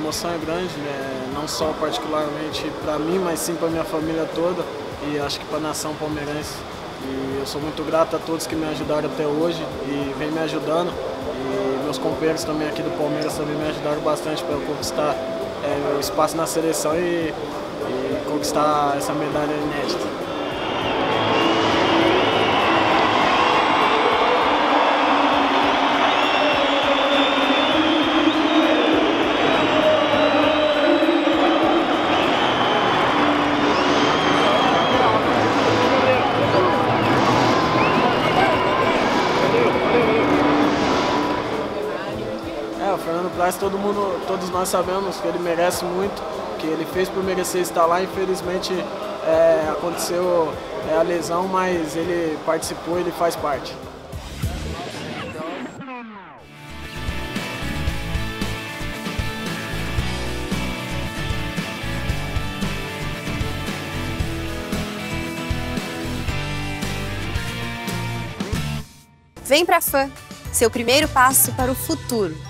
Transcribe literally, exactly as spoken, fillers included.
emoção é grande, né? Não só particularmente para mim, mas sim para minha família toda e acho que para a nação palmeirense. E eu sou muito grato a todos que me ajudaram até hoje e vem me ajudando. E meus companheiros também aqui do Palmeiras também me ajudaram bastante para eu conquistar é, o espaço na seleção e, e conquistar essa medalha inédita. É, o Fernando Praz, todo mundo, todos nós sabemos que ele merece muito, que ele fez por merecer estar lá. Infelizmente é, aconteceu é, a lesão, mas ele participou, ele faz parte. Vem pra Fã, seu primeiro passo para o futuro.